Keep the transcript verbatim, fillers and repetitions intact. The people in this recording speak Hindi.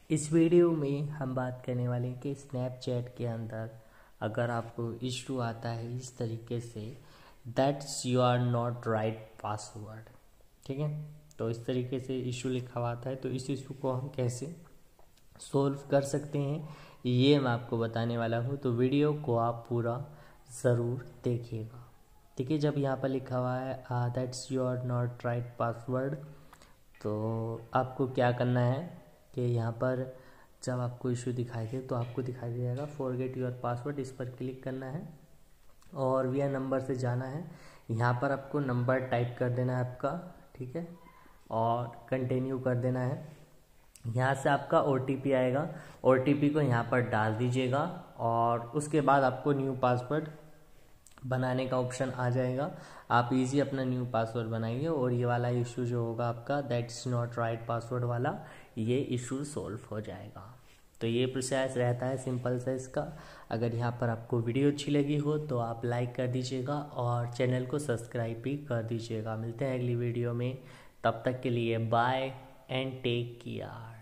इस वीडियो में हम बात करने वाले हैं कि स्नैपचैट के अंदर अगर आपको इशू आता है इस तरीके से, that's you are not right password, ठीक है। तो इस तरीके से इशू लिखा हुआ आता है, तो इस इशू को हम कैसे सोल्व कर सकते हैं ये मैं आपको बताने वाला हूँ। तो वीडियो को आप पूरा ज़रूर देखिएगा, ठीक है। जब यहाँ पर लिखा हुआ है that's you are not right password, तो आपको क्या करना है कि यहाँ पर जब आपको इशू दिखाई दे तो आपको दिखाई दे जाएगा फॉरगेट योर पासवर्ड, इस पर क्लिक करना है और वी आर नंबर से जाना है। यहाँ पर आपको नंबर टाइप कर देना है आपका, ठीक है, और कंटिन्यू कर देना है। यहाँ से आपका ओ टी पी आएगा, ओ टी पी को यहाँ पर डाल दीजिएगा और उसके बाद आपको न्यू पासवर्ड बनाने का ऑप्शन आ जाएगा। आप इजी अपना न्यू पासवर्ड बनाइए और ये वाला इशू जो होगा आपका दैट्स नॉट राइट पासवर्ड वाला, ये इशू सॉल्व हो जाएगा। तो ये प्रोसेस रहता है सिंपल सा इसका। अगर यहाँ पर आपको वीडियो अच्छी लगी हो तो आप लाइक कर दीजिएगा और चैनल को सब्सक्राइब भी कर दीजिएगा। मिलते हैं अगली वीडियो में, तब तक के लिए बाय एंड टेक केयर।